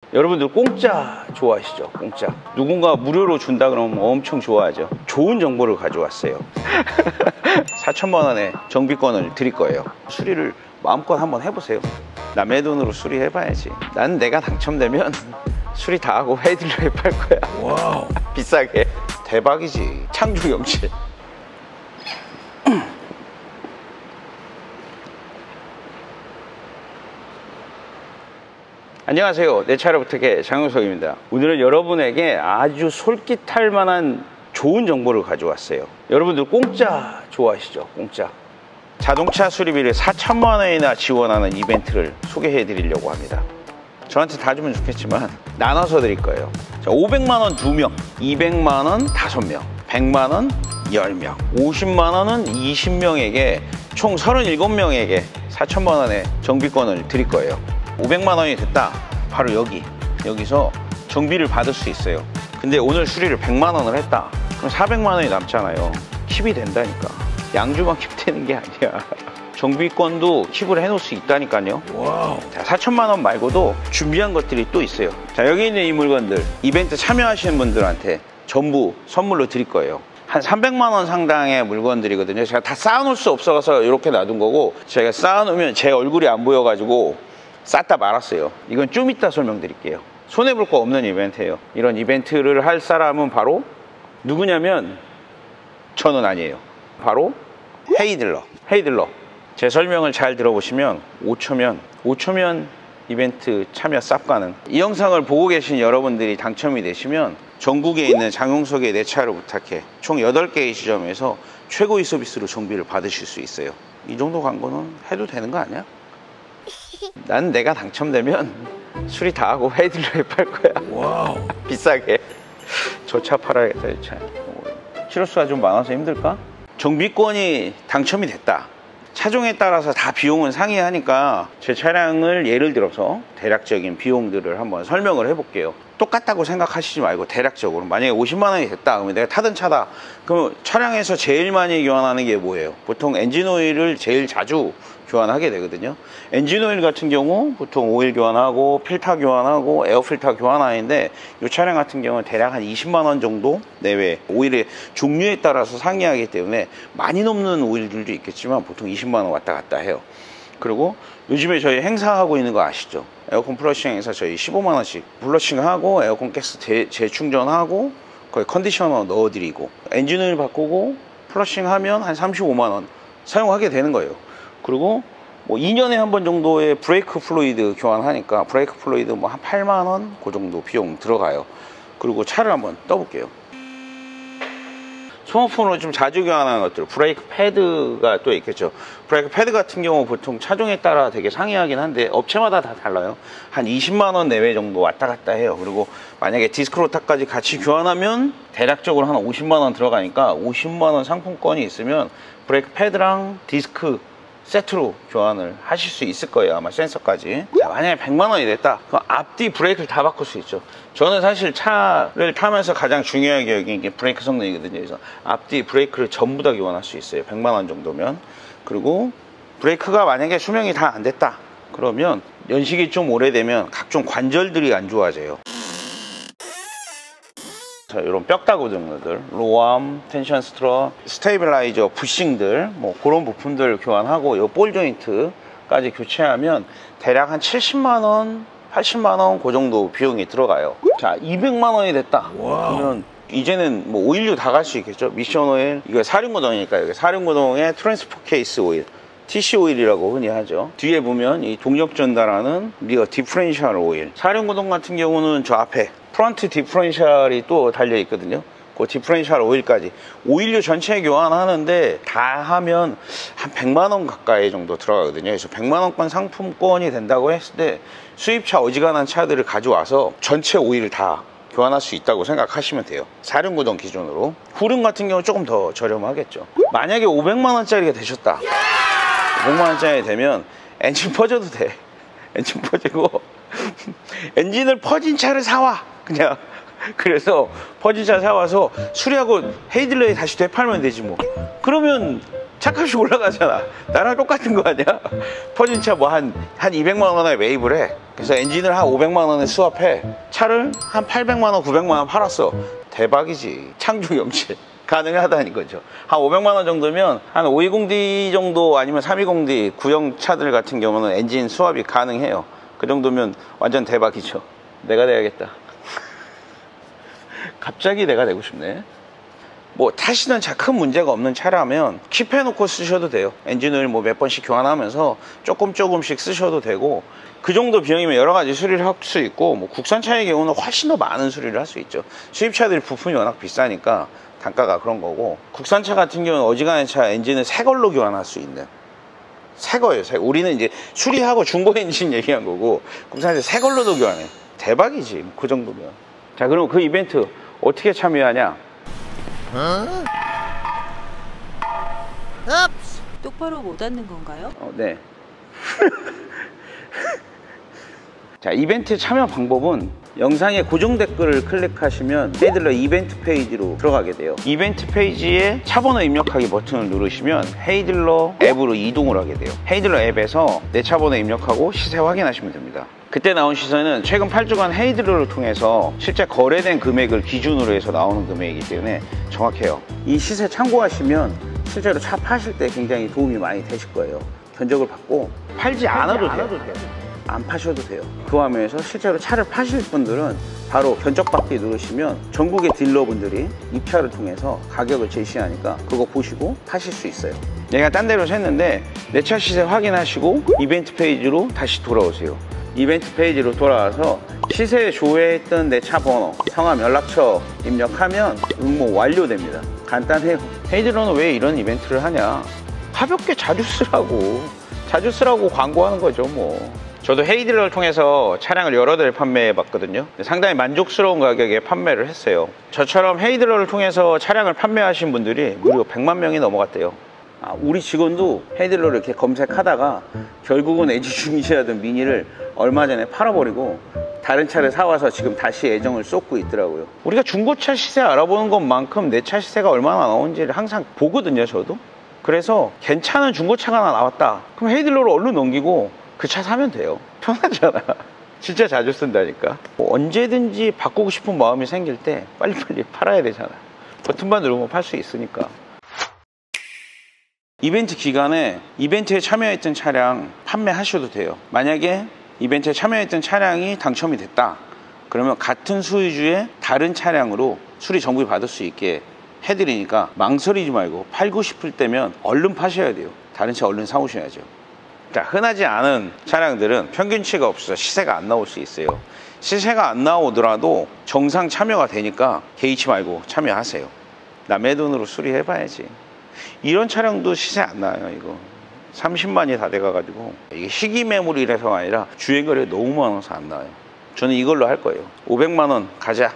여러분들 공짜 좋아하시죠? 공짜. 누군가 무료로 준다 그러면 엄청 좋아하죠. 좋은 정보를 가져왔어요. 4천만 원의 정비권을 드릴 거예요. 수리를 마음껏 한번 해보세요. 남의 돈으로 수리해봐야지. 나는 내가 당첨되면 수리 다 하고 헤이딜러에 팔 거야. 와우. 비싸게. 대박이지. 창조 경치. 안녕하세요. 내 차를 부탁해 장용석입니다. 오늘은 여러분에게 아주 솔깃할 만한 좋은 정보를 가져왔어요. 여러분들 공짜 좋아하시죠? 공짜. 자동차 수리비를 4천만 원이나 지원하는 이벤트를 소개해 드리려고 합니다. 저한테 다 주면 좋겠지만 나눠서 드릴 거예요. 자, 500만 원 2명, 200만 원 5명, 100만 원 10명, 50만 원은 20명에게 총 37명에게 4천만 원의 정비권을 드릴 거예요. 500만 원이 됐다. 바로 여기서 정비를 받을 수 있어요. 근데 오늘 수리를 100만 원을 했다. 그럼 400만 원이 남잖아요. 킵이 된다니까. 양주만 킵되는 게 아니야. 정비권도 킵을 해놓을 수 있다니까요. 와우. 자, 4천만 원 말고도 준비한 것들이 또 있어요. 자, 여기 있는 이 물건들 이벤트 참여하시는 분들한테 전부 선물로 드릴 거예요. 한 300만 원 상당의 물건들이거든요. 제가 다 쌓아놓을 수 없어서 이렇게 놔둔 거고, 제가 쌓아놓으면 제 얼굴이 안 보여가지고 쌌다 말았어요. 이건 좀 이따 설명드릴게요. 손해볼 거 없는 이벤트예요. 이런 이벤트를 할 사람은 바로 누구냐면 저는 아니에요. 바로 헤이딜러. 제 설명을 잘 들어보시면 5초면 이벤트 참여 쌉 가능. 이 영상을 보고 계신 여러분들이 당첨이 되시면 전국에 있는 장용석의 내 차를 부탁해 총 8개의 지점에서 최고의 서비스로 정비를 받으실 수 있어요. 이 정도 광고는 해도 되는 거 아니야? 난 내가 당첨되면 수리 다 하고 헤이딜러에 팔 거야. 와우. 비싸게. 저 차 팔아야겠다. 이 차. 키로수가 좀 많아서 힘들까? 정비권이 당첨이 됐다. 차종에 따라서 다 비용은 상이하니까 제 차량을 예를 들어서 대략적인 비용들을 한번 설명을 해볼게요. 똑같다고 생각하시지 말고 대략적으로, 만약에 50만 원이 됐다 그러면 내가 타던 차다, 그럼 차량에서 제일 많이 교환하는 게 뭐예요? 보통 엔진 오일을 제일 자주 교환하게 되거든요. 엔진 오일 같은 경우 보통 오일 교환하고 필터 교환하고 에어 필터 교환하는데, 이 차량 같은 경우는 대략 한 20만 원 정도 내외. 오일의 종류에 따라서 상이하기 때문에 많이 넘는 오일들도 있겠지만 보통 20만 원 왔다 갔다 해요. 그리고 요즘에 저희 행사하고 있는 거 아시죠? 에어컨 플러싱 행사 저희 15만 원씩 플러싱하고 에어컨 가스 재충전하고 거의 컨디셔너 넣어드리고 엔진 오일 바꾸고 플러싱하면 한 35만 원 사용하게 되는 거예요. 그리고 뭐 2년에 한 번 정도의 브레이크 플루이드 교환하니까 브레이크 플루이드 뭐 한 8만 원 그 정도 비용 들어가요. 그리고 차를 한번 떠볼게요. 스마트폰으로 좀 자주 교환하는 것들, 브레이크 패드가 또 있겠죠. 브레이크 패드 같은 경우 보통 차종에 따라 되게 상이하긴 한데 업체마다 다 달라요. 한 20만 원 내외 정도 왔다 갔다 해요. 그리고 만약에 디스크 로터까지 같이 교환하면 대략적으로 한 50만 원 들어가니까 50만 원 상품권이 있으면 브레이크 패드랑 디스크 세트로 교환을 하실 수 있을 거예요. 아마 센서까지. 자, 만약에 100만 원이 됐다, 그럼 앞뒤 브레이크를 다 바꿀 수 있죠. 저는 사실 차를 타면서 가장 중요하게 여긴 게 브레이크 성능이거든요. 그래서 앞뒤 브레이크를 전부 다 교환할 수 있어요. 100만 원 정도면. 그리고 브레이크가 만약에 수명이 다 안 됐다 그러면, 연식이 좀 오래되면 각종 관절들이 안 좋아져요. 자, 이런 뼈다구등들, 로암, 텐션 스트러, 스테이블라이저, 부싱들, 뭐 그런 부품들 교환하고 이 볼 조인트까지 교체하면 대략 한 70만 원, 80만 원 그 정도 비용이 들어가요. 자, 200만 원이 됐다. 와우. 그러면 이제는 뭐 오일류 다 갈 수 있겠죠. 미션 오일, 이거 사륜구동이니까 여기 사륜구동의 트랜스포 케이스 오일, TC 오일이라고 흔히 하죠. 뒤에 보면 이 동력 전달하는 리어 디퍼런셜 오일. 사륜구동 같은 경우는 저 앞에 프런트 디퍼런셜이 또 달려 있거든요. 그 디퍼런셜 오일까지 오일류 전체 교환하는데 다 하면 한 100만 원 가까이 정도 들어가거든요. 그래서 100만 원권 상품권이 된다고 했을 때 수입차 어지간한 차들을 가져와서 전체 오일을 다 교환할 수 있다고 생각하시면 돼요. 사륜구동 기준으로. 후륜 같은 경우 조금 더 저렴하겠죠. 만약에 500만 원짜리가 되셨다, 500만 원짜리 되면 엔진 퍼져도 돼. 엔진 퍼지고 엔진을 퍼진 차를 사와 그냥. 그래서 퍼진 차 사와서 수리하고 헤이딜러에 다시 되팔면 되지 뭐. 그러면 차값이 올라가잖아. 나랑 똑같은 거 아니야? 터진 차 뭐 한 200만 원에 매입을 해. 그래서 엔진을 한 500만 원에 수합해. 차를 한 800만 원, 900만 원 팔았어. 대박이지. 창조 경제. 가능하다는 거죠. 한 500만 원 정도면 한 520D 정도 아니면 320D 구형 차들 같은 경우는 엔진 수압이 가능해요. 그 정도면 완전 대박이죠. 내가 돼야겠다. 갑자기 내가 되고 싶네. 뭐 타시는 차 큰 문제가 없는 차라면 킵해놓고 쓰셔도 돼요. 엔진오일 뭐 몇 번씩 교환하면서 조금씩 쓰셔도 되고, 그 정도 비용이면 여러 가지 수리를 할 수 있고, 뭐 국산차의 경우는 훨씬 더 많은 수리를 할 수 있죠. 수입차들이 부품이 워낙 비싸니까 단가가 그런 거고, 국산차 같은 경우는 어지간한 차 엔진을 새 걸로 교환할 수 있는, 새 거예요. 새. 우리는 이제 수리하고 중고 엔진 얘기한 거고, 국산차 새 걸로도 교환해. 대박이지 그 정도면. 자, 그럼 그 이벤트 어떻게 참여하냐? 똑바로 못 앉는 건가요? 네. 자, 이벤트 참여 방법은 영상의 고정 댓글을 클릭하시면 헤이딜러 이벤트 페이지로 들어가게 돼요. 이벤트 페이지에 차 번호 입력하기 버튼을 누르시면 헤이딜러 앱으로 이동을 하게 돼요. 헤이딜러 앱에서 내 차 번호 입력하고 시세 확인하시면 됩니다. 그때 나온 시세는 최근 8주간 헤이딜러를 통해서 실제 거래된 금액을 기준으로 해서 나오는 금액이기 때문에 정확해요. 이 시세 참고하시면 실제로 차 파실 때 굉장히 도움이 많이 되실 거예요. 견적을 받고 팔지 않아도 돼요. 안 파셔도 돼요. 그 화면에서 실제로 차를 파실 분들은 바로 견적받기 누르시면 전국의 딜러분들이 입찰을 통해서 가격을 제시하니까 그거 보시고 파실 수 있어요. 내가 딴 데로 샜는데 내 차 시세 확인하시고 이벤트 페이지로 다시 돌아오세요. 이벤트 페이지로 돌아와서 시세에 조회했던 내 차 번호, 성함, 연락처 입력하면 응모 완료됩니다. 간단해요. 헤이딜러는 왜 이런 이벤트를 하냐? 가볍게 자주 쓰라고 광고하는 거죠 뭐. 저도 헤이딜러를 통해서 차량을 여러 대를 판매해 봤거든요. 상당히 만족스러운 가격에 판매를 했어요. 저처럼 헤이딜러를 통해서 차량을 판매하신 분들이 무려 100만 명이 넘어갔대요. 우리 직원도 헤이딜러를 이렇게 검색하다가 결국은 애지중지하던 미니를 얼마 전에 팔아버리고 다른 차를 사와서 지금 다시 애정을 쏟고 있더라고요. 우리가 중고차 시세 알아보는 것만큼 내 차 시세가 얼마나 나오는지를 항상 보거든요, 저도. 그래서 괜찮은 중고차가 하나 나왔다. 그럼 헤이딜러로 얼른 넘기고 그 차 사면 돼요. 편하잖아. 진짜 자주 쓴다니까. 언제든지 바꾸고 싶은 마음이 생길 때 빨리빨리 팔아야 되잖아. 버튼만 누르면 팔 수 있으니까. 이벤트 기간에 이벤트에 참여했던 차량 판매하셔도 돼요. 만약에 이벤트에 참여했던 차량이 당첨이 됐다, 그러면 같은 소유주의 다른 차량으로 수리 정비 받을 수 있게 해드리니까 망설이지 말고 팔고 싶을 때면 얼른 파셔야 돼요. 다른 차 얼른 사오셔야죠. 자, 흔하지 않은 차량들은 평균치가 없어서 시세가 안 나올 수 있어요. 시세가 안 나오더라도 정상 참여가 되니까 개의치 말고 참여하세요. 남의 돈으로 수리해봐야지. 이런 차량도 시세 안 나요. 이거 30만이 다 돼가가지고 이게 희귀 매물이라서가 아니라 주행거리가 너무 많아서 안 나와요. 저는 이걸로 할 거예요. 500만 원 가자.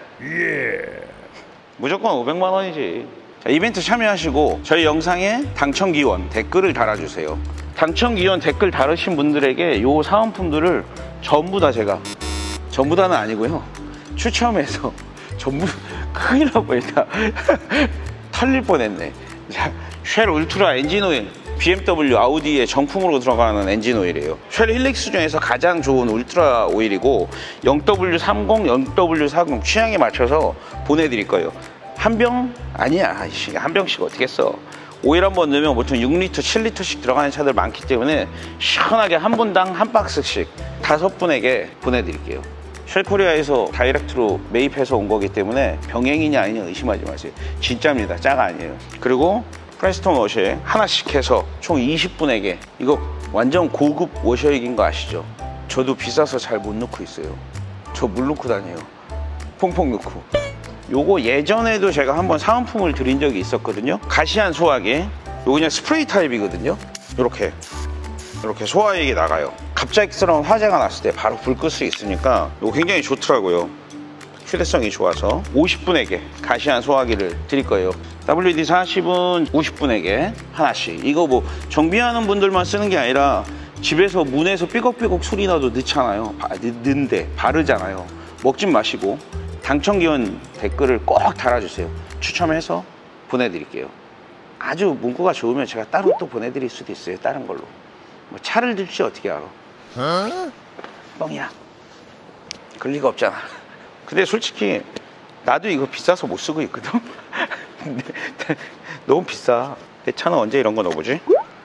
무조건 500만 원이지. 자, 이벤트 참여하시고 저희 영상에 당첨 기원 댓글을 달아주세요. 당첨 기원 댓글 달으신 분들에게 요 사은품들을 전부 다 제가, 전부 다는 아니고요, 추첨해서 전부, 큰일 날 뻔했다. 털릴 뻔했네. 자, 쉘 울트라 엔진오일, BMW, 아우디의 정품으로 들어가는 엔진오일이에요. 쉘 힐릭스 중에서 가장 좋은 울트라 오일이고 0W30, 0W40 취향에 맞춰서 보내드릴 거예요. 한 병? 아니야. 한 병씩 어떻게 써. 오일 한번 넣으면 보통 6리터, 7리터씩 들어가는 차들 많기 때문에 시원하게 한 분당 한 박스씩 5분에게 보내드릴게요. 쉘코리아에서 다이렉트로 매입해서 온 거기 때문에 병행이냐 아니냐 의심하지 마세요. 진짜입니다. 짜가 아니에요. 그리고 프레스톤 워셔액 하나씩 해서 총 20분에게, 이거 완전 고급 워셔액인 거 아시죠? 저도 비싸서 잘 못 넣고 있어요. 저 물 넣고 다녀요. 퐁퐁 넣고. 요거 예전에도 제가 한번 사은품을 드린 적이 있었거든요. 가시안 소화기. 요거 그냥 스프레이 타입이거든요. 이렇게 소화액이 나가요. 갑작스러운 화재가 났을 때 바로 불 끌 수 있으니까 요거 굉장히 좋더라고요. 휴대성이 좋아서 50분에게 가시안 소화기를 드릴 거예요. WD-40은 50분에게 하나씩. 이거 뭐 정비하는 분들만 쓰는 게 아니라 집에서 문에서 삐걱삐걱 소리 나도 넣잖아요. 넣는데 바르잖아요. 먹지 마시고 당첨 기원 댓글을 꼭 달아주세요. 추첨해서 보내드릴게요. 아주 문구가 좋으면 제가 따로 또 보내드릴 수도 있어요. 다른 걸로. 뭐 차를 들지 어떻게 알아? 뻥이야. 그럴 리가 없잖아. 근데 솔직히 나도 이거 비싸서 못 쓰고 있거든. 근데 너무 비싸. 내 차는 언제 이런 거 넣어보지?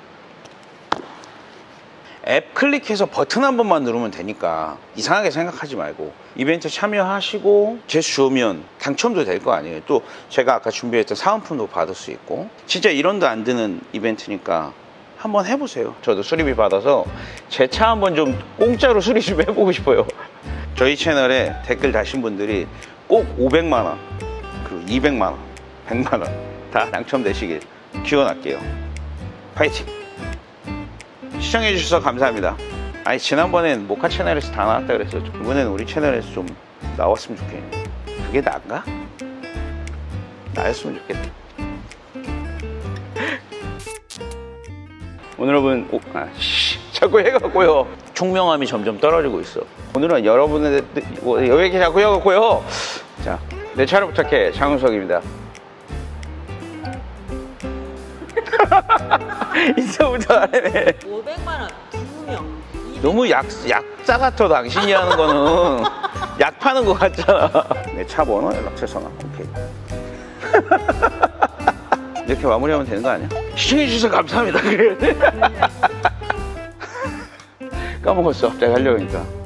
앱 클릭해서 버튼 한 번만 누르면 되니까 이상하게 생각하지 말고 이벤트 참여하시고 재수 좋으면 당첨도 될 거 아니에요. 또 제가 아까 준비했던 사은품도 받을 수 있고 진짜 1원도 안 드는 이벤트니까 한번 해보세요. 저도 수리비 받아서 제 차 한번 좀 공짜로 수리 좀 해보고 싶어요. 저희 채널에 댓글 다신 분들이 꼭 500만원 그리고 200만원 100만원 다 당첨되시길 기원할게요. 파이팅! 시청해주셔서 감사합니다. 아니 지난번엔 모카 채널에서 다 나왔다 그랬어. 이번에는 우리 채널에서 좀 나왔으면 좋겠네. 그게 나인가? 나였으면 좋겠다. 오늘은 자꾸 해갖고요 총명함이 점점 떨어지고 있어. 오늘은 여러분의 여기 자꾸 해갖고요. 자, 내 차를 부탁해. 장윤석입니다. 인사부터 안 해네. 500만원 2명. 너무 약자 같아. 당신이 하는 거는 약 파는 거 같잖아. 내 차 번호 연락처 전화. 오케이. 이렇게 마무리하면 되는 거 아니야? 시청해주셔서 감사합니다. 까먹었어. 갑자기 하려고 하니까.